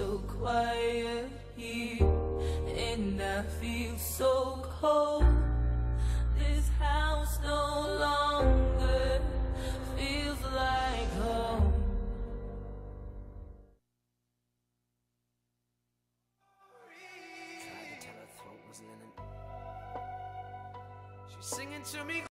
so quiet here, and I feel so cold. This house no longer feels like home. Tried to tell her throat was linen. She's singing to me